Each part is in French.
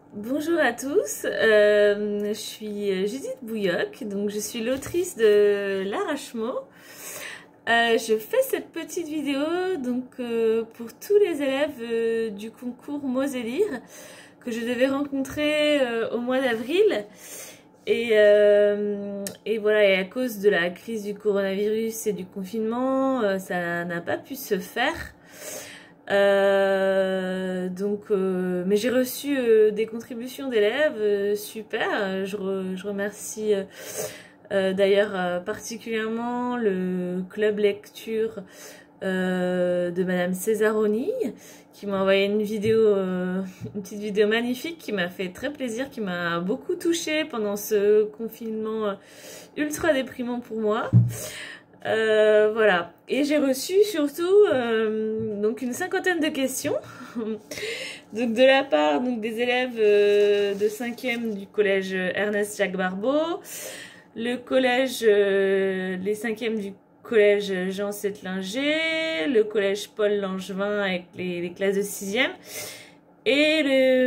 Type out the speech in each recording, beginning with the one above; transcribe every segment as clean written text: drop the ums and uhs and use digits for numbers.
Bonjour à tous, je suis Judith Bouilloc, donc je suis l'autrice de L'Arrachement. Je fais cette petite vidéo pour tous les élèves du concours Mots et Lire que je devais rencontrer au mois d'avril. Et voilà, et à cause de la crise du coronavirus et du confinement, ça n'a pas pu se faire. Mais j'ai reçu des contributions d'élèves super. Je remercie d'ailleurs particulièrement le club lecture de Madame Césaroni qui m'a envoyé une petite vidéo magnifique qui m'a fait très plaisir, qui m'a beaucoup touchée pendant ce confinement ultra déprimant pour moi. Voilà, et j'ai reçu surtout donc une cinquantaine de questions donc de la part des élèves de 5e du collège Ernest Jacques Barbeau, le collège les 5e du collège Jean Settlinger, le collège Paul Langevin avec les classes de 6e et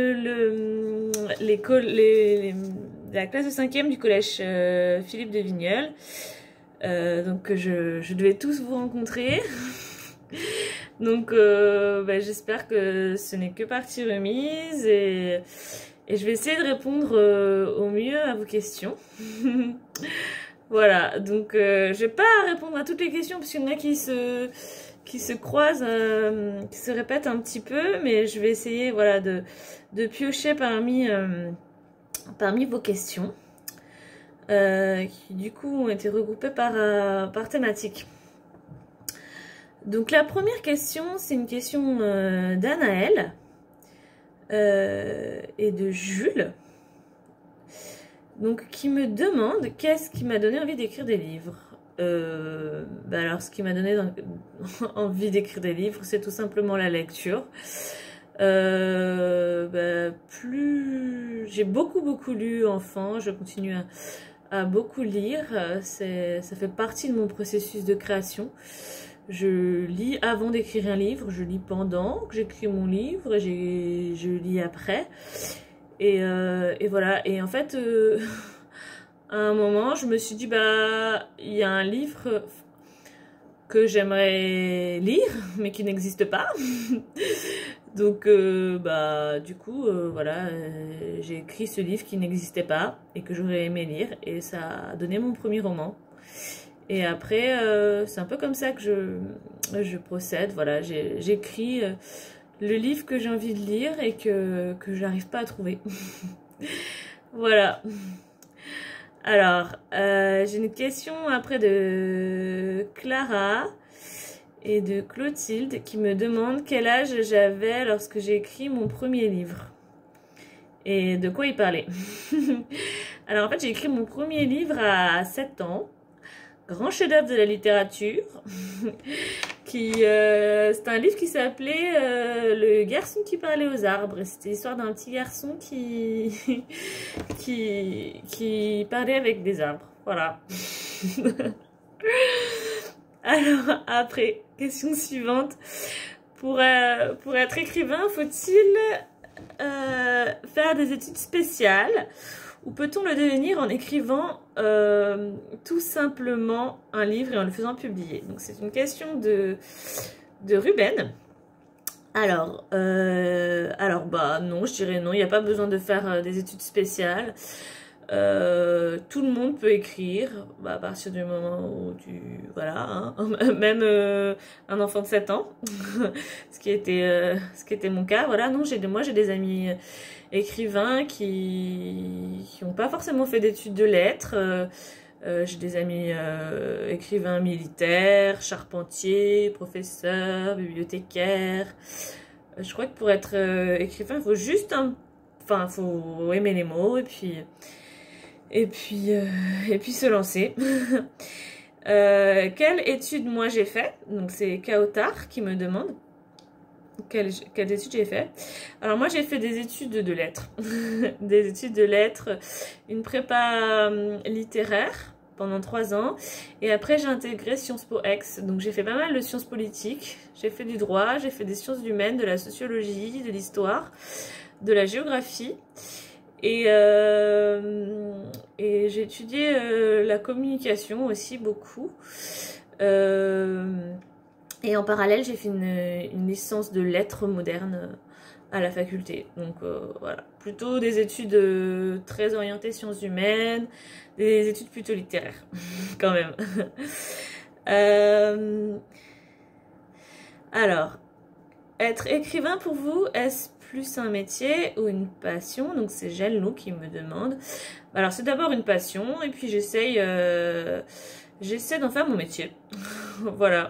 la classe de 5e du collège Philippe de Vigneul. Donc je devais tous vous rencontrer. Donc j'espère que ce n'est que partie remise et je vais essayer de répondre au mieux à vos questions. Voilà, donc je vais pas répondre à toutes les questions parce qu'il y en a qui se croisent, qui se répètent un petit peu, mais je vais essayer voilà, de piocher parmi vos questions. Qui du coup ont été regroupées par thématique. Donc la première question, c'est une question d'Anaël et de Jules, donc qui me demande qu'est-ce qui m'a donné envie d'écrire des livres. Alors ce qui m'a donné envie d'écrire des livres, c'est tout simplement la lecture. J'ai beaucoup lu enfant, je continue à beaucoup lire, ça fait partie de mon processus de création. Je lis avant d'écrire un livre, je lis pendant que j'écris mon livre, je lis après. Et voilà, et en fait, à un moment, je me suis dit, il y a un livre que j'aimerais lire, mais qui n'existe pas. Donc, du coup, voilà, j'ai écrit ce livre qui n'existait pas et que j'aurais aimé lire et ça a donné mon premier roman. Et après, c'est un peu comme ça que je procède. Voilà, j'écris le livre que j'ai envie de lire et que j'arrive pas à trouver. Voilà. Alors, j'ai une question après de Clara et de Clotilde qui me demande quel âge j'avais lorsque j'ai écrit mon premier livre et de quoi il parlait. Alors en fait j'ai écrit mon premier livre à 7 ans, grand chef-d'œuvre de la littérature, c'est un livre qui s'appelait Le garçon qui parlait aux arbres. C'était l'histoire d'un petit garçon qui parlait avec des arbres. Voilà. Alors après, question suivante. Pour être écrivain, faut-il faire des études spéciales ou peut-on le devenir en écrivant tout simplement un livre et en le faisant publier? Donc c'est une question de Ruben. Alors non, je dirais non, il n'y a pas besoin de faire des études spéciales. Tout le monde peut écrire à partir du moment où voilà, hein, même un enfant de 7 ans, ce qui était mon cas. Voilà, non, moi j'ai des amis écrivains qui n'ont pas forcément fait d'études de lettres. J'ai des amis écrivains militaires, charpentiers, professeurs, bibliothécaires. Je crois que pour être écrivain, il faut juste faut aimer les mots et puis se lancer. Quelle étude moi j'ai fait? Donc c'est Kaotar qui me demande quelle étude j'ai fait. Alors moi j'ai fait des études de lettres. Des études de lettres, une prépa littéraire pendant 3 ans. Et après, j'ai intégré Sciences Po Aix. Donc, j'ai fait pas mal de sciences politiques. J'ai fait du droit, j'ai fait des sciences humaines, de la sociologie, de l'histoire, de la géographie. Et j'ai étudié la communication aussi beaucoup. Et en parallèle, j'ai fait une licence de lettres modernes à la faculté. Donc voilà, plutôt des études très orientées sciences humaines, des études plutôt littéraires, quand même. Alors, être écrivain pour vous, est-ce plus un métier ou une passion? Donc c'est Gelnou qui me demande. Alors c'est d'abord une passion et puis j'essaie d'en faire mon métier. Voilà.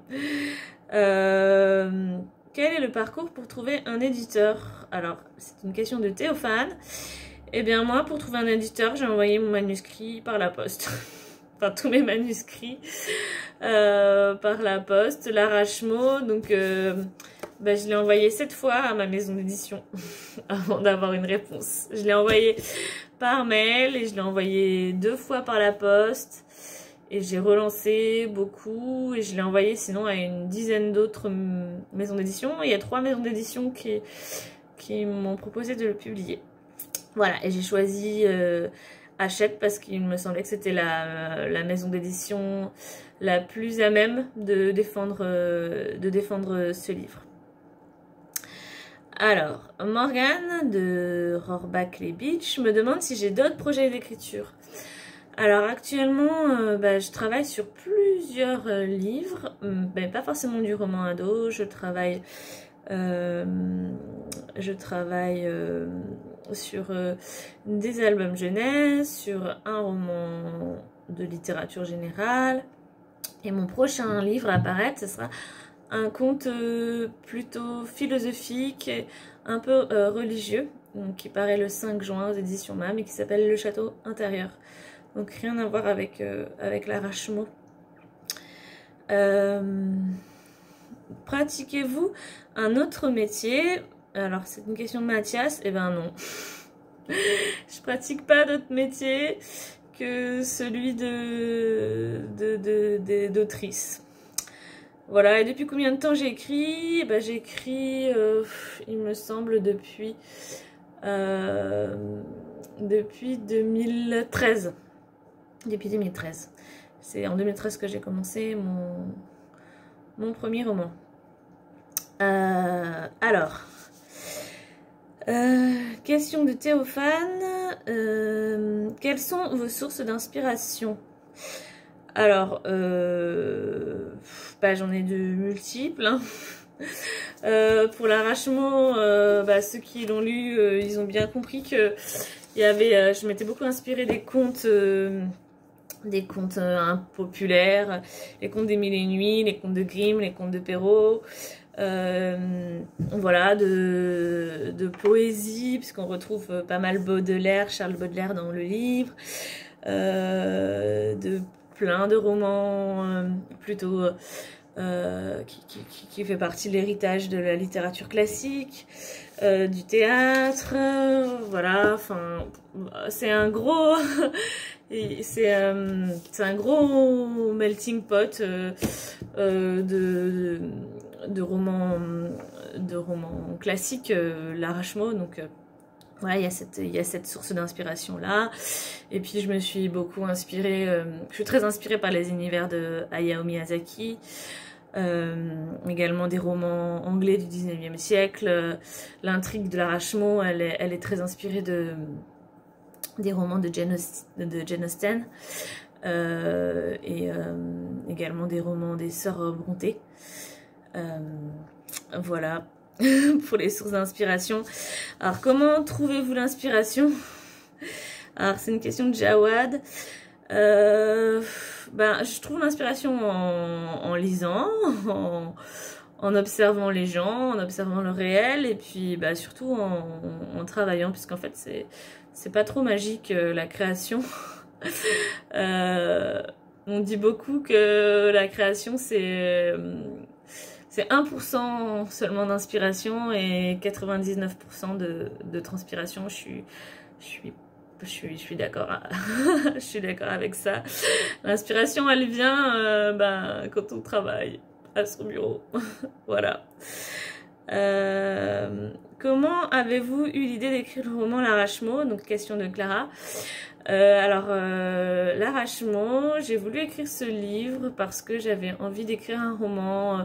Quel est le parcours pour trouver un éditeur? Alors c'est une question de Théophane. Eh bien moi pour trouver un éditeur j'ai envoyé mon manuscrit par la poste. Enfin tous mes manuscrits par la poste, l'arrache-mot. Donc je l'ai envoyé 7 fois à ma maison d'édition avant d'avoir une réponse. Je l'ai envoyé par mail et je l'ai envoyé 2 fois par la poste. Et j'ai relancé beaucoup et je l'ai envoyé sinon à une dizaine d'autres maisons d'édition. Il y a 3 maisons d'édition qui m'ont proposé de le publier. Voilà, et j'ai choisi Hachette parce qu'il me semblait que c'était la maison d'édition la plus à même de défendre ce livre. Alors, Morgane de Rohrbach-les Beach me demande si j'ai d'autres projets d'écriture. Alors actuellement, je travaille sur plusieurs livres, mais pas forcément du roman ado. Je travaille sur des albums jeunesse, sur un roman de littérature générale. Et mon prochain livre à apparaître, ce sera un conte plutôt philosophique, un peu religieux, donc, qui paraît le 5 juin aux éditions MAM et qui s'appelle Le Château Intérieur. Donc rien à voir avec l'arrache-mot. Pratiquez-vous un autre métier? Alors c'est une question de Mathias. Eh ben non. Je pratique pas d'autre métier que celui d'autrice. Voilà, et depuis combien de temps j'écris? J'écris, il me semble, depuis 2013. Depuis 2013. C'est en 2013 que j'ai commencé mon premier roman. Question de Théophane. Quelles sont vos sources d'inspiration? Alors, j'en ai de multiples. Hein. Pour l'arrache-mot, ceux qui l'ont lu, ils ont bien compris que je m'étais beaucoup inspirée des contes populaires, les contes des Mille et Une Nuits, les contes de Grimm, les contes de Perrault, voilà, de poésie, puisqu'on retrouve pas mal Baudelaire, Charles Baudelaire dans le livre, de plein de romans plutôt qui fait partie de l'héritage de la littérature classique, du théâtre, voilà, enfin c'est un gros c'est un gros melting pot de romans classiques, l'arrache-mot, donc voilà, il y a cette source d'inspiration là. Et puis je me suis beaucoup inspirée, je suis très inspirée par les univers de Hayao Miyazaki, également des romans anglais du 19e siècle. L'intrigue de l'arrache-mot, elle est très inspirée des romans de Jane Austen, et également des romans des sœurs Brontë. Voilà. Pour les sources d'inspiration. Alors, comment trouvez-vous l'inspiration? Alors, c'est une question de Jawad. Je trouve l'inspiration en lisant, en observant les gens, en observant le réel, et puis surtout en travaillant, puisqu'en fait, c'est pas trop magique la création. On dit beaucoup que la création, c'est 1% seulement d'inspiration et 99% de transpiration. Je suis je suis d'accord, je suis d'accord avec ça. L'inspiration, elle vient quand on travaille à son bureau. Voilà. Comment avez-vous eu l'idée d'écrire le roman L'Arrachement? Donc, question de Clara. L'Arrachement, j'ai voulu écrire ce livre parce que j'avais envie d'écrire un roman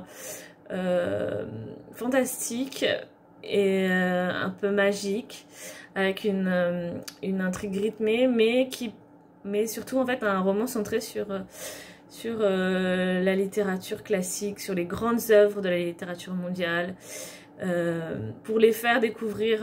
fantastique et un peu magique, avec une intrigue rythmée, mais surtout en fait un roman centré sur la littérature classique, sur les grandes œuvres de la littérature mondiale, pour les faire découvrir,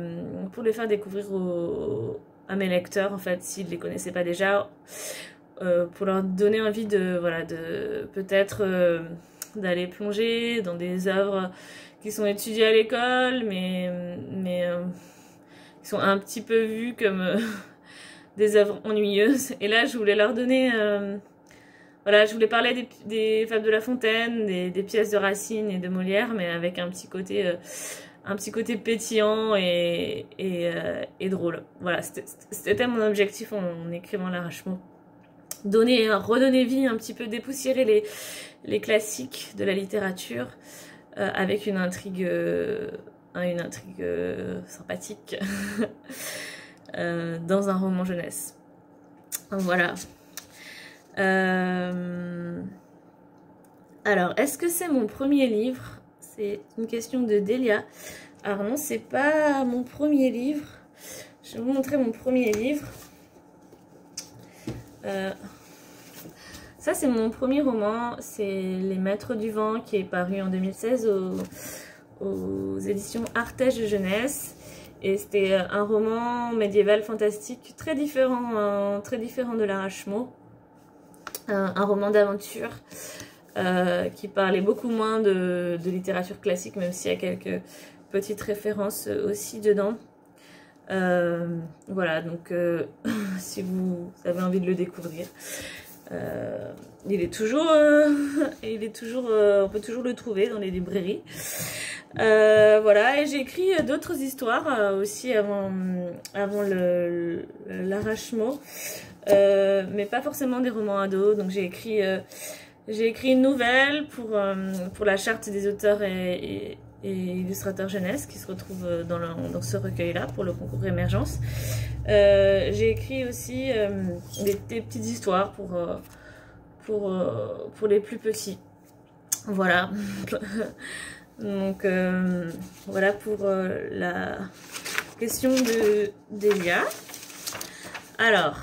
à mes lecteurs en fait, s'ils ne les connaissaient pas déjà, pour leur donner envie de peut-être d'aller plonger dans des œuvres qui sont étudiées à l'école, mais qui sont un petit peu vues comme des œuvres ennuyeuses. Et là, je voulais leur donner... je voulais parler des fables de La Fontaine, des pièces de Racine et de Molière, mais avec un petit côté pétillant et drôle. Voilà, c'était mon objectif en écrivant L'Arrachement. Redonner vie, un petit peu dépoussiérer les classiques de la littérature avec une intrigue sympathique dans un roman jeunesse. Voilà. Alors, est-ce que c'est mon premier livre? C'est une question de Delia. Alors non, c'est pas mon premier livre. Je vais vous montrer mon premier livre. Ça, c'est mon premier roman. C'est Les Maîtres du Vent, qui est paru en 2016 aux éditions Artege Jeunesse. Et c'était un roman médiéval fantastique très différent de L'Arrachement. Un roman d'aventure qui parlait beaucoup moins de littérature classique, même s'il y a quelques petites références aussi dedans. Voilà, donc si vous avez envie de le découvrir, on peut toujours le trouver dans les librairies. Voilà, et j'ai écrit d'autres histoires aussi avant L'Arrachement, mais pas forcément des romans ados. Donc j'ai écrit une nouvelle pour la charte des auteurs et illustrateurs jeunesse qui se retrouve dans ce recueil-là pour le concours Émergence. J'ai écrit aussi des petites histoires pour les plus petits. Voilà. Donc voilà pour la question d'Elia. Alors,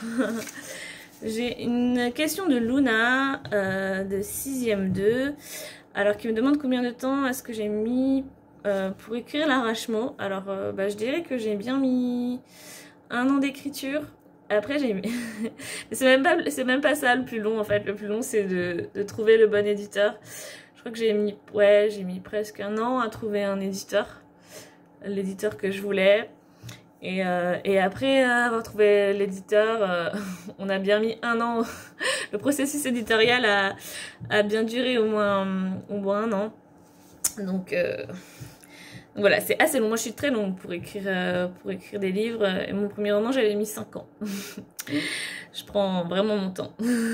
j'ai une question de Luna de 6e 2. Alors, qui me demande combien de temps est-ce que j'ai mis pour écrire L'Arrachement. Alors, je dirais que j'ai bien mis 1 an d'écriture. Après, j'ai mis... c'est même pas ça le plus long, en fait. Le plus long, c'est de trouver le bon éditeur. Je crois que j'ai mis presque 1 an à trouver un éditeur. L'éditeur que je voulais. Et après avoir trouvé l'éditeur, on a bien mis 1 an. Le processus éditorial a bien duré au moins 1 an. Donc voilà, c'est assez long. Moi, je suis très longue pour écrire des livres. Et mon premier roman, j'avais mis 5 ans. Je prends vraiment mon temps.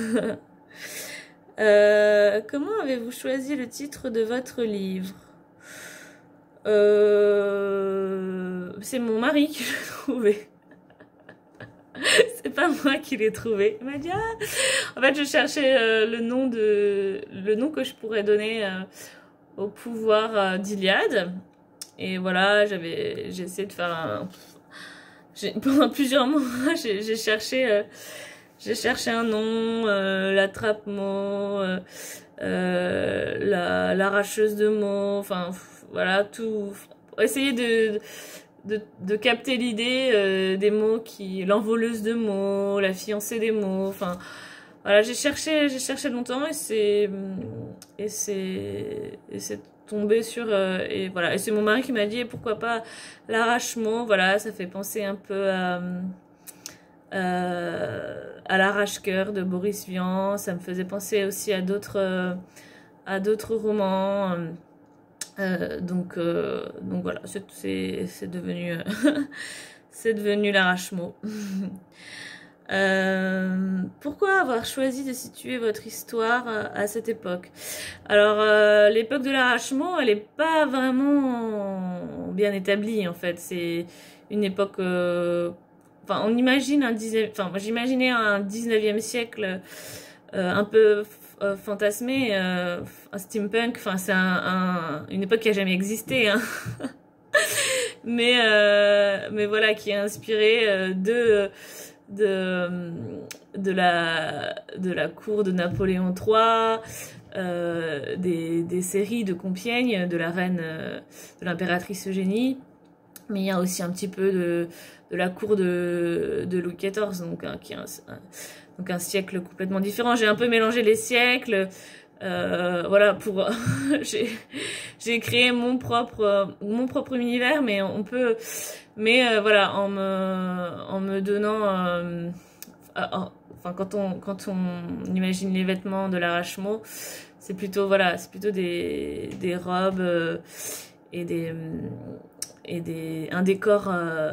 Comment avez-vous choisi le titre de votre livre? C'est mon mari qui l'a trouvé. C'est pas moi qui l'ai trouvé. Il m'a dit en fait, je cherchais le nom que je pourrais donner au pouvoir d'Iliade. Et voilà, j'ai essayé de faire pendant plusieurs mois, j'ai cherché un nom, l'attrape-mot, l'arracheuse de mots, enfin voilà, tout. Essayer de capter l'idée des mots, l'envoleuse de mots, la fiancée des mots, enfin voilà, j'ai cherché longtemps et c'est tombé sur et voilà, et c'est mon mari qui m'a dit pourquoi pas L'Arrachement. Voilà, ça fait penser un peu à L'Arrache-cœur de Boris Vian. Ça me faisait penser aussi à d'autres romans Donc voilà, c'est devenu, c'est devenu l'arrache-mot. Pourquoi avoir choisi de situer votre histoire à cette époque? Alors, l'époque de l'arrache-mot, elle est pas vraiment bien établie, en fait. C'est une époque... Enfin, on imagine Enfin, moi, j'imaginais un 19e siècle un peu fantasmé, un steampunk. Enfin, c'est une époque qui a jamais existé, hein. Mais voilà, qui est inspirée de la cour de Napoléon III, des séries de Compiègne, de la reine, de l'impératrice Eugénie. Mais il y a aussi un petit peu de la cour de Louis XIV, donc qui est donc un siècle complètement différent. J'ai un peu mélangé les siècles. Voilà, pour j'ai créé mon propre univers, mais voilà, en me donnant enfin quand on imagine les vêtements de l'arrache-mot, c'est plutôt des robes et un décor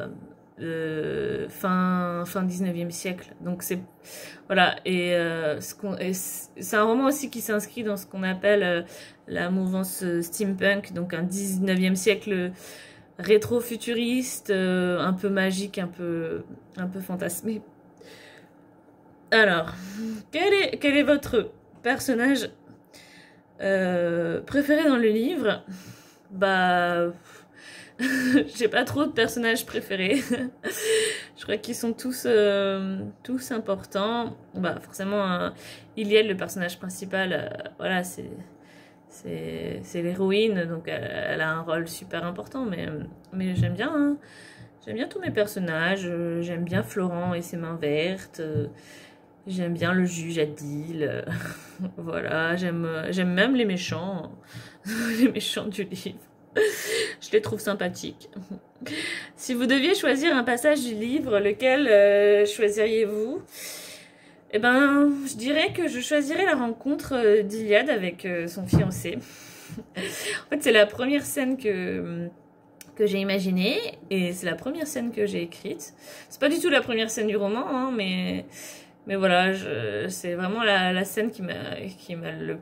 fin 19e siècle. Donc voilà, et c'est un roman aussi qui s'inscrit dans ce qu'on appelle la mouvance steampunk, donc un 19e siècle rétro-futuriste, un peu magique, un peu fantasmé. Alors, quel est votre personnage préféré dans le livre? Bah, j'ai pas trop de personnages préférés. Je crois qu'ils sont tous importants. Bah, forcément, Iliad, le personnage principal, voilà, c'est l'héroïne, donc elle a un rôle super important, mais j'aime bien, hein. J'aime bien tous mes personnages. J'aime bien Florent et ses mains vertes. J'aime bien le juge Adil. Voilà, j'aime même les méchants, les méchants du livre. Je les trouve sympathiques. Si vous deviez choisir un passage du livre, lequel choisiriez-vous? Eh ben, je dirais que je choisirais la rencontre d'Iliade avec son fiancé. En fait, c'est la première scène que j'ai imaginée, et c'est la première scène que j'ai écrite. C'est pas du tout la première scène du roman, hein, mais voilà, c'est vraiment la scène qui me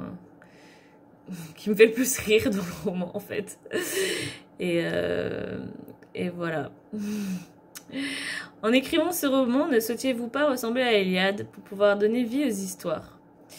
fait le plus rire dans le roman, en fait. Et voilà. En écrivant ce roman, ne souhaitiez-vous pas ressembler à Iliade pour pouvoir donner vie aux histoires?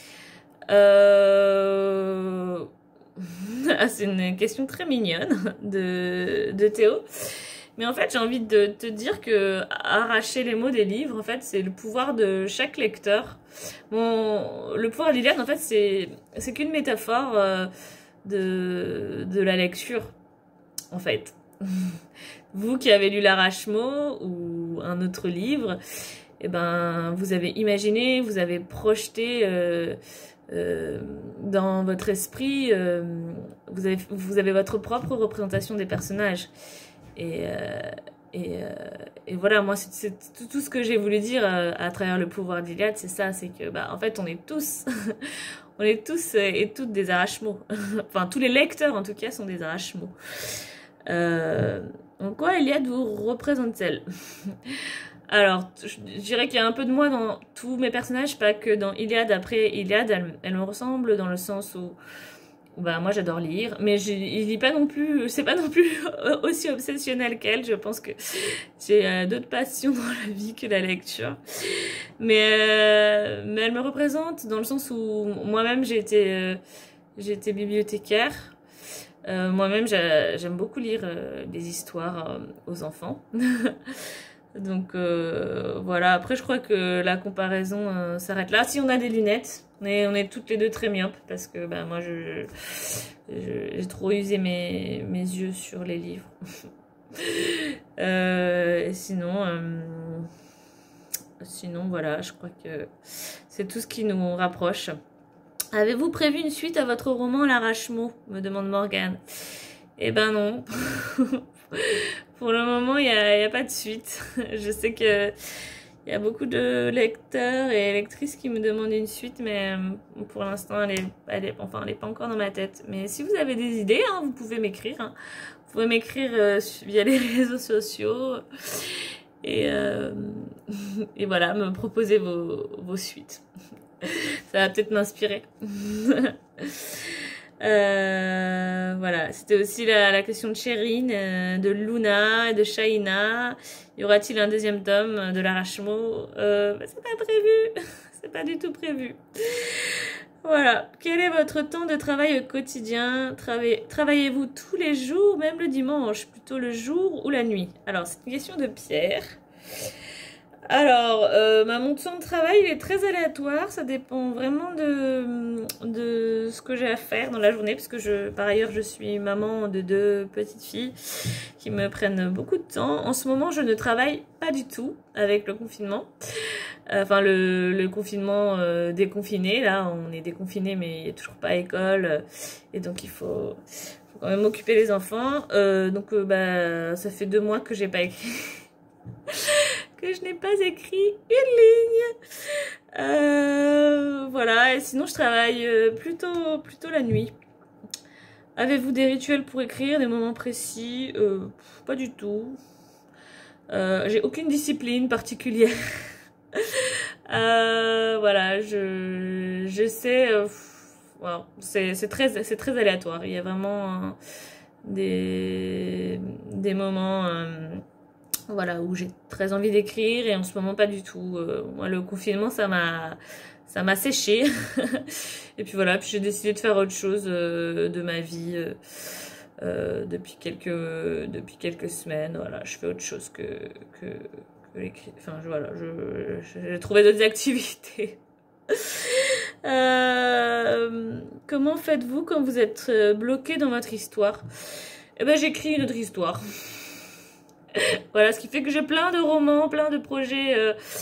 Ah, c'est une question très mignonne de Théo. Mais en fait, j'ai envie de te dire que arracher les mots des livres, en fait, c'est le pouvoir de chaque lecteur. Le pouvoir d'Iliade, en fait, c'est qu'une métaphore de la lecture, en fait. Vous qui avez lu l'Arrache-mot ou un autre livre, eh ben, vous avez imaginé, vous avez projeté dans votre esprit, vous avez votre propre représentation des personnages. Et voilà, moi, c'est tout ce que j'ai voulu dire à travers le pouvoir d'Iliade, c'est ça, c'est que, bah, en fait, on est tous, on est tous et toutes des arrache-mots. Enfin, tous les lecteurs, en tout cas, sont des arrache-mots. En quoi Iliade vous représente-t-elle? Alors, je dirais qu'il y a un peu de moi dans tous mes personnages, pas que dans Iliade. Après, Iliade, elle me ressemble dans le sens où bah, moi j'adore lire, mais je lis pas non plus, c'est pas non plus aussi obsessionnel qu'elle. Je pense que j'ai d'autres passions dans la vie que la lecture. Mais elle me représente dans le sens où moi-même j'ai été bibliothécaire. Moi-même j'aime beaucoup lire des histoires aux enfants. Donc voilà, après je crois que la comparaison s'arrête là. Si on a des lunettes, on est toutes les deux très myopes parce que bah, moi j'ai trop usé mes yeux sur les livres. Et sinon voilà, je crois que c'est tout ce qui nous rapproche. Avez-vous prévu une suite à votre roman L'Arrache-mot, me demande Morgane. Eh ben non. Pour le moment, il y a pas de suite. Je sais que Il y a beaucoup de lecteurs et lectrices qui me demandent une suite, mais pour l'instant, elle est pas encore dans ma tête. Mais si vous avez des idées, hein, vous pouvez m'écrire. Hein. Vous pouvez m'écrire via les réseaux sociaux et, et voilà, me proposer vos suites. Ça va peut-être m'inspirer. Voilà, c'était aussi la question de Chérine, de Luna et de Shaina. Y aura-t-il un deuxième tome de l'Arachmo? C'est pas prévu, c'est pas du tout prévu. Voilà, quel est votre temps de travail au quotidien? Travaillez-vous tous les jours, même le dimanche, plutôt le jour ou la nuit? Alors, c'est une question de Pierre. Alors, mon temps de travail il est très aléatoire, ça dépend vraiment de ce que j'ai à faire dans la journée, parce que par ailleurs je suis maman de 2 petites filles qui me prennent beaucoup de temps. En ce moment, je ne travaille pas du tout avec le confinement, enfin le confinement déconfiné, là on est déconfiné mais il n'y a toujours pas école, et donc il faut quand même occuper les enfants, donc ça fait 2 mois que j'ai pas écrit. Que je n'ai pas écrit une ligne. Voilà, et sinon je travaille plutôt la nuit. Avez-vous des rituels pour écrire, des moments précis? Pas du tout. J'ai aucune discipline particulière. Voilà, je sais... Wow, c'est très aléatoire. Il y a vraiment des moments... voilà, où j'ai très envie d'écrire et en ce moment pas du tout. Moi, le confinement, ça m'a séché. Et puis voilà, puis j'ai décidé de faire autre chose de ma vie depuis quelques semaines. Voilà, je fais autre chose que l'écrire. Enfin, voilà, j'ai trouvé d'autres activités. Comment faites-vous quand vous êtes bloqué dans votre histoire? Eh ben, j'écris une autre histoire. Voilà, ce qui fait que j'ai plein de romans, plein de projets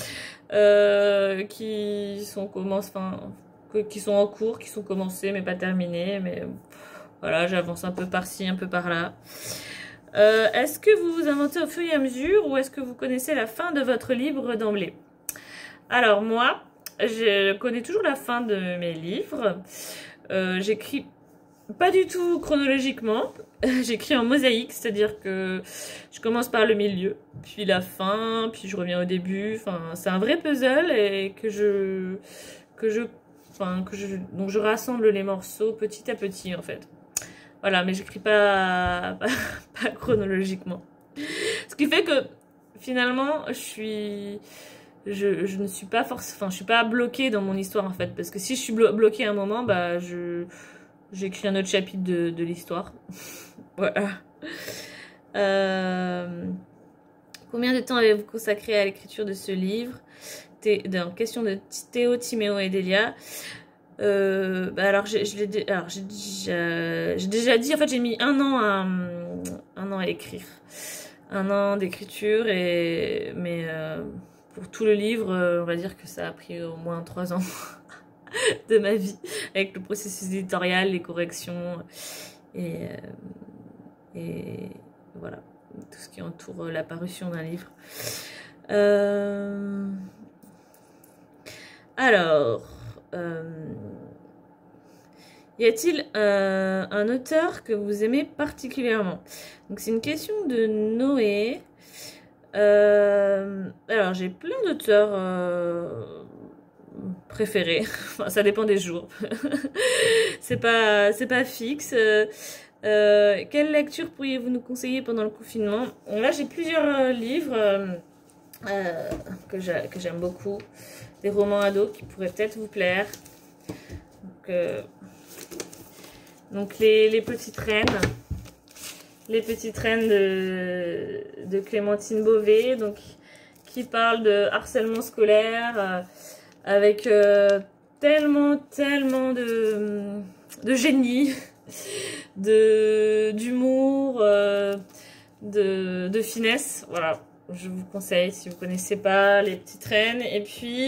qui sont en cours, qui sont commencés mais pas terminés. Mais voilà, j'avance un peu par-ci, un peu par-là. Est-ce que vous vous inventez au fur et à mesure ou est-ce que vous connaissez la fin de votre livre d'emblée? Alors moi, je connais toujours la fin de mes livres. J'écris pas du tout chronologiquement, j'écris en mosaïque, c'est-à-dire que je commence par le milieu, puis la fin, puis je reviens au début. Enfin, c'est un vrai puzzle et donc je rassemble les morceaux petit à petit en fait. Voilà, mais j'écris pas chronologiquement. Ce qui fait que finalement, je ne suis pas je suis pas bloquée dans mon histoire en fait, parce que si je suis bloquée à un moment, j'écris un autre chapitre de l'histoire. Voilà. Combien de temps avez-vous consacré à l'écriture de ce livre? Question de Théo, Timéo et Delia. Alors j'ai déjà dit, en fait j'ai mis un an à écrire. 1 an d'écriture, mais pour tout le livre, on va dire que ça a pris au moins 3 ans. De ma vie, avec le processus éditorial, les corrections et voilà, tout ce qui entoure la parution d'un livre. Alors, y a-t-il un auteur que vous aimez particulièrement? Donc c'est une question de Noé. Alors j'ai plein d'auteurs préférés. Enfin, ça dépend des jours. c'est pas fixe. Quelle lecture pourriez-vous nous conseiller pendant le confinement? Là, j'ai plusieurs livres que j'aime beaucoup. Des romans ados qui pourraient peut-être vous plaire. Donc les petites reines. Les petites reines de Clémentine Beauvais. Donc, qui parle de harcèlement scolaire. Avec tellement de génie, d'humour, de finesse. Voilà, je vous conseille si vous connaissez pas Les Petites Reines. Et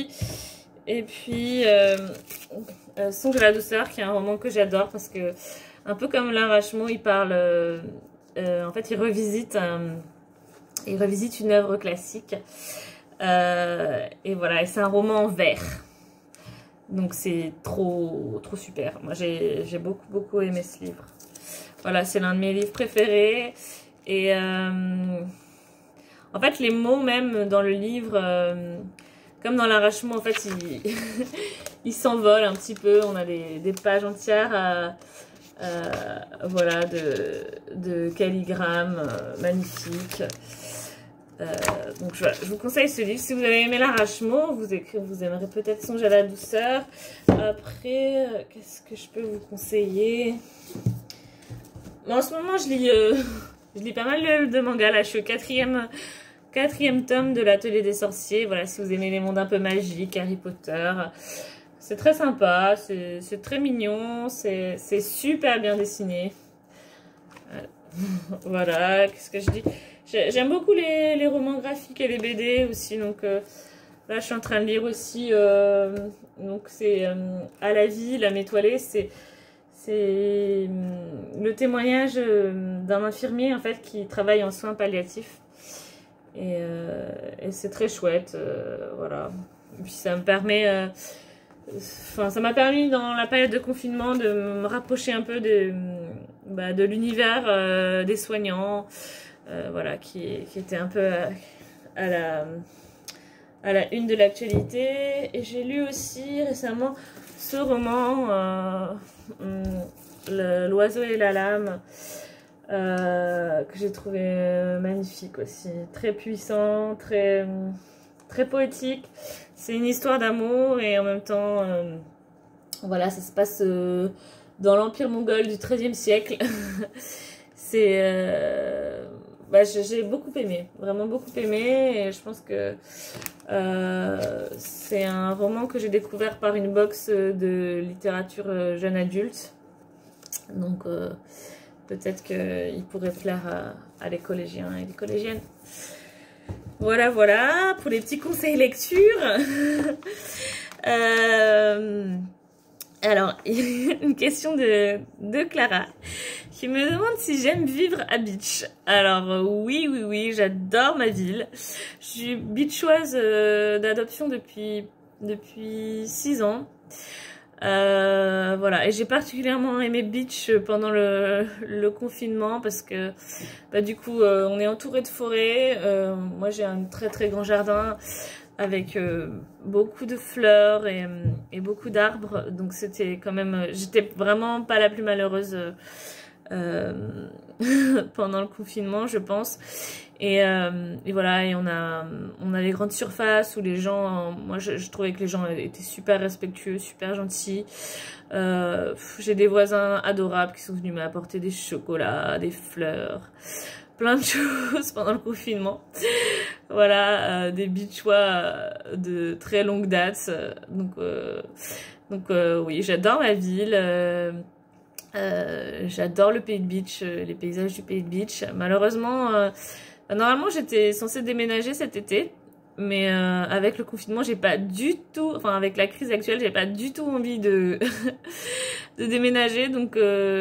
puis Songe à la douceur, qui est un roman que j'adore parce que, un peu comme l'Arachmo, il parle, en fait, il revisite une œuvre classique. Et voilà, et c'est un roman en vers. Donc c'est trop super. Moi j'ai beaucoup aimé ce livre. Voilà, c'est l'un de mes livres préférés. Et en fait, les mots même dans le livre, comme dans l'arrachement, en fait, ils s'envolent un petit peu. On a des pages entières voilà, de calligrammes magnifiques. Donc je vous conseille ce livre. Si vous avez aimé l'arrachement, vous aimerez peut-être Songe à la douceur. Après, qu'est-ce que je peux vous conseiller? Bon, en ce moment, je lis pas mal de mangas. Là, je suis au quatrième tome de l'Atelier des sorciers. Voilà, si vous aimez les mondes un peu magiques, Harry Potter. C'est très sympa, c'est très mignon, c'est super bien dessiné. Voilà, qu'est-ce que je dis? J'aime beaucoup les romans graphiques et les BD aussi, donc là je suis en train de lire aussi, donc c'est À la vie, l'âme étoilée, c'est le témoignage d'un infirmier en fait qui travaille en soins palliatifs et c'est très chouette, voilà. Et puis ça me permet, ça m'a permis dans la période de confinement de me rapprocher un peu de l'univers des soignants. Voilà, qui était un peu à la une de l'actualité. Et j'ai lu aussi récemment ce roman, L'oiseau et la lame, que j'ai trouvé magnifique aussi. Très puissant, très poétique. C'est une histoire d'amour et en même temps, voilà, ça se passe dans l'Empire mongol du XIIIe siècle. C'est... j'ai beaucoup aimé, vraiment beaucoup aimé, et je pense que c'est un roman que j'ai découvert par une box de littérature jeune adulte, donc peut-être qu'il pourrait plaire à les collégiens et les collégiennes. Voilà, voilà, pour les petits conseils lecture. Alors, une question de Clara qui me demande si j'aime vivre à Beach. Alors, oui, j'adore ma ville. Je suis beachoise d'adoption depuis 6 ans. Voilà, et j'ai particulièrement aimé Beach pendant le confinement parce que du coup, on est entouré de forêts. Moi, j'ai un très grand jardin avec beaucoup de fleurs et beaucoup d'arbres, donc c'était quand même, j'étais vraiment pas la plus malheureuse pendant le confinement, je pense. Et voilà, et on a les grandes surfaces où les gens, moi je trouvais que les gens étaient super respectueux, super gentils. J'ai des voisins adorables qui sont venus m'apporter des chocolats, des fleurs, plein de choses pendant le confinement. Voilà, des beachois de très longue date. Donc oui, j'adore ma ville. J'adore le pays de Beach, les paysages du pays de Beach. Malheureusement, normalement j'étais censée déménager cet été, mais avec le confinement, j'ai pas du tout, enfin avec la crise actuelle, j'ai pas du tout envie de déménager, donc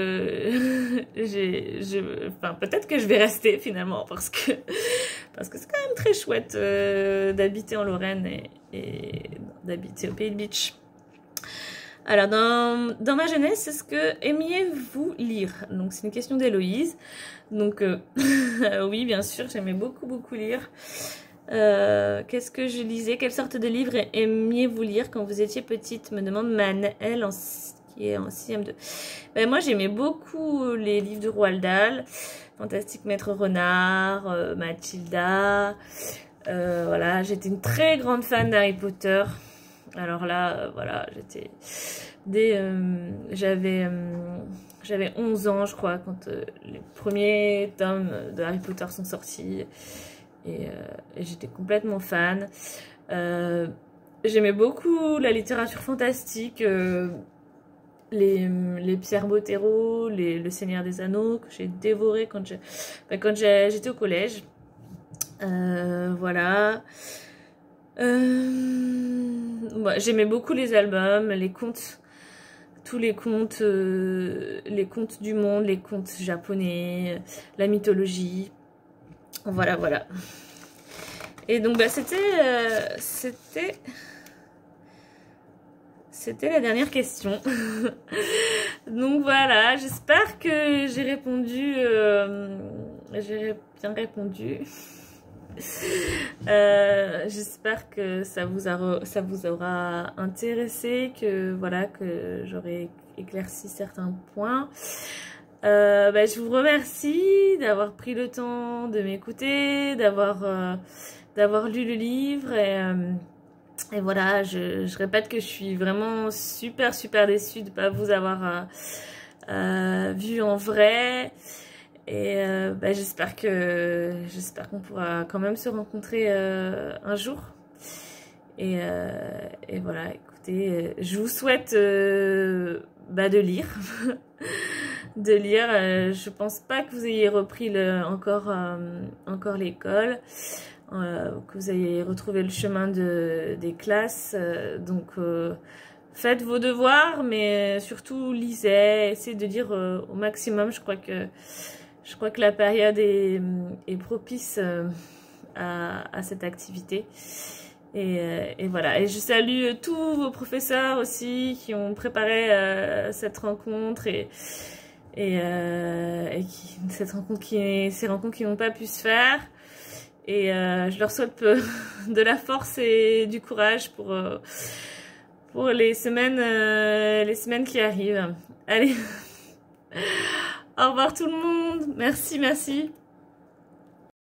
peut-être que je vais rester finalement parce que c'est quand même très chouette d'habiter en Lorraine et d'habiter au pays de Beach. Alors, dans ma jeunesse, est-ce que aimiez-vous lire? Donc, c'est une question d'Héloïse. Donc, oui, bien sûr, j'aimais beaucoup lire. Qu'est-ce que je lisais? Quelle sorte de livres aimiez-vous lire quand vous étiez petite? Me demande Manel, qui est en 6e2. Moi, j'aimais beaucoup les livres de Roald Dahl. Fantastique Maître Renard, Mathilda. Voilà, j'étais une très grande fan d'Harry Potter. Alors là, voilà, j'avais 11 ans, je crois, quand les premiers tomes de Harry Potter sont sortis. Et j'étais complètement fan. J'aimais beaucoup la littérature fantastique, les Pierre Bottero, le Seigneur des Anneaux, que j'ai dévoré quand j'étais au collège. Voilà. J'aimais beaucoup les albums, les contes, tous les contes du monde, les contes japonais, la mythologie. Voilà. Et donc, bah, c'était la dernière question. Donc voilà, j'espère que j'ai répondu. J'ai bien répondu. J'espère que ça vous aura intéressé, que voilà, que j'aurai éclairci certains points. Bah, je vous remercie d'avoir pris le temps de m'écouter, d'avoir lu le livre et voilà, je répète que je suis vraiment super déçue de ne pas vous avoir vu en vrai. Et bah, j'espère qu'on pourra quand même se rencontrer un jour. Et voilà, écoutez, je vous souhaite bah, de lire. De lire. Je pense pas que vous ayez repris encore l'école. Que vous ayez retrouvé le chemin des classes. Donc, faites vos devoirs, mais surtout lisez, essayez de lire au maximum. Je crois que la période est propice à cette activité. Et voilà. Et je salue tous vos professeurs aussi qui ont préparé cette rencontre ces rencontres qui n'ont pas pu se faire. Et je leur souhaite de la force et du courage pour les semaines qui arrivent. Allez, au revoir tout le monde. Merci.